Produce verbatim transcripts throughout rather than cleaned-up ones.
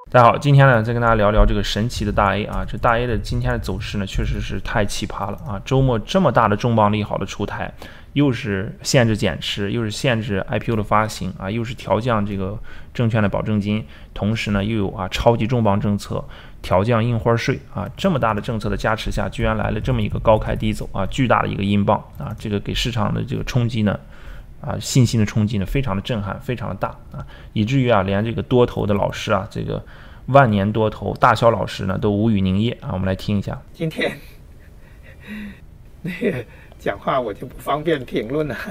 大家好，今天呢再跟大家聊聊这个神奇的大 A 啊，这大 A 的今天的走势呢确实是太奇葩了啊！周末这么大的重磅利好的出台，又是限制减持，又是限制 I P O 的发行啊，又是调降这个证券的保证金，同时呢又有啊超级重磅政策调降印花税啊，这么大的政策的加持下，居然来了这么一个高开低走啊，巨大的一个阴棒啊，这个给市场的这个冲击呢。啊，信心的冲击呢，非常的震撼，非常的大啊，以至于啊，连这个多头的老师啊，这个万年多头大小老师呢，都无语凝噎啊。我们来听一下。 今天那个讲话我就不方便评论了，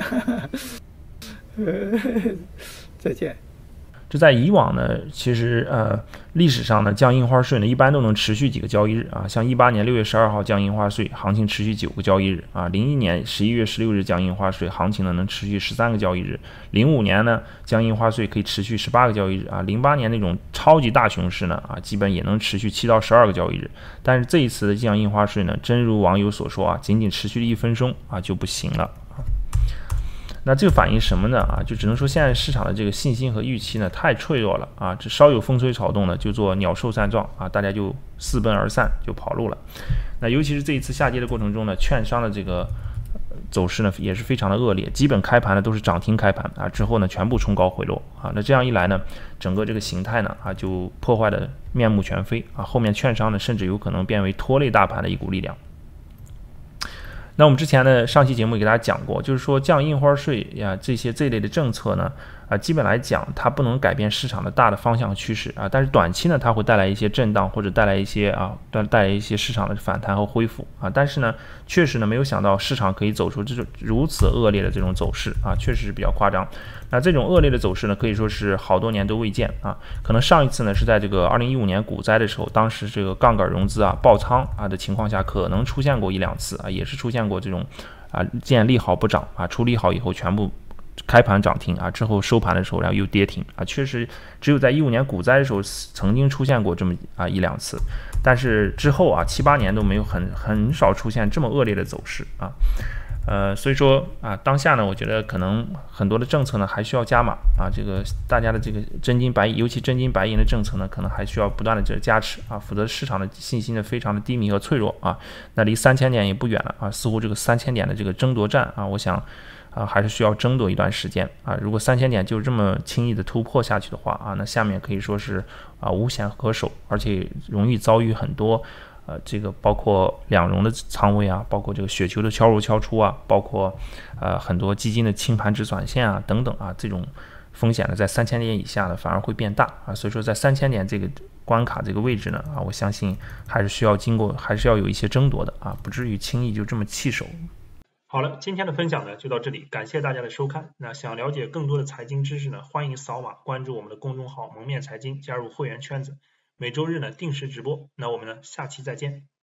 再见。 这在以往呢，其实呃历史上呢，降印花税呢，一般都能持续几个交易日啊。像一八年六月十二号降印花税，行情持续九个交易日啊。零一年十一月十六日降印花税，行情呢能持续十三个交易日。零五年呢降印花税可以持续十八个交易日啊。零八年那种超级大熊市呢啊，基本也能持续七到十二个交易日。但是这一次的降印花税呢，真如网友所说啊，仅仅持续一分钟啊就不行了。那这个反映什么呢？啊，就只能说现在市场的这个信心和预期呢太脆弱了啊，这稍有风吹草动呢，就做鸟兽散状啊，大家就四奔而散，就跑路了。那尤其是这一次下跌的过程中呢，券商的这个走势呢也是非常的恶劣，基本开盘呢都是涨停开盘啊，之后呢全部冲高回落啊，那这样一来呢，整个这个形态呢啊就破坏的面目全非啊，后面券商呢甚至有可能变为拖累大盘的一股力量。那我们之前的上期节目也给大家讲过，就是说降印花税呀这些这一类的政策呢，啊，基本来讲它不能改变市场的大的方向和趋势啊，但是短期呢它会带来一些震荡或者带来一些啊带带来一些市场的反弹和恢复啊，但是呢确实呢没有想到市场可以走出这种如此恶劣的这种走势啊，确实是比较夸张。那这种恶劣的走势呢，可以说是好多年都未见啊。可能上一次呢是在这个二零一五年股灾的时候，当时这个杠杆融资啊爆仓啊的情况下，可能出现过一两次啊，也是出现过这种啊见利好不涨啊，出利好以后全部开盘涨停啊，之后收盘的时候然后又跌停啊，确实只有在一五年股灾的时候曾经出现过这么啊一两次，但是之后啊七八年都没有很很少出现这么恶劣的走势啊。呃，所以说啊，当下呢，我觉得可能很多的政策呢还需要加码啊，这个大家的这个真金白银，尤其真金白银的政策呢，可能还需要不断的这个加持啊，否则市场的信心呢非常的低迷和脆弱啊，那离三千点也不远了啊，似乎这个三千点的这个争夺战啊，我想啊还是需要争夺一段时间啊，如果三千点就这么轻易的突破下去的话啊，那下面可以说是啊无险可守，而且容易遭遇很多。呃，这个包括两融的仓位啊，包括这个雪球的敲入敲出啊，包括呃很多基金的清盘止损线啊等等啊，这种风险呢，在三千点以下呢反而会变大啊，所以说在三千点这个关卡这个位置呢啊，我相信还是需要经过，还是要有一些争夺的啊，不至于轻易就这么弃守。 好了，今天的分享呢就到这里，感谢大家的收看。那想了解更多的财经知识呢，欢迎扫码关注我们的公众号“蒙面财经”，加入会员圈子。每周日呢定时直播，那我们呢下期再见。